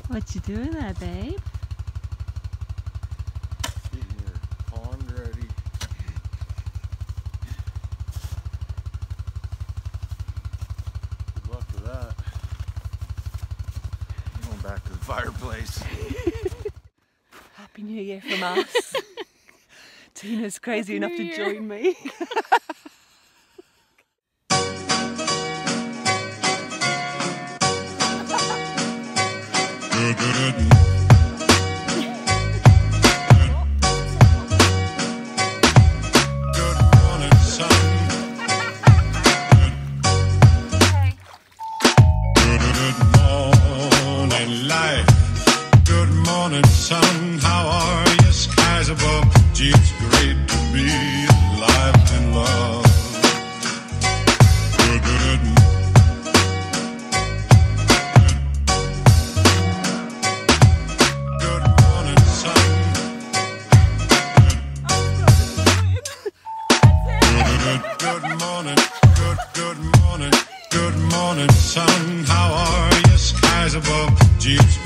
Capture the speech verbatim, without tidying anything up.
What you doing there, babe? Getting your pond ready. Good luck with that. Going back to the fireplace. Happy New Year from us. Tina's crazy Happy enough New to Year. join me. Sun, how are you? Skies above. Gee, it's great to be alive and love. Good, good, good morning, sun. Good, good morning, good, good morning, good morning, sun. How are you? Skies above. Gee, it's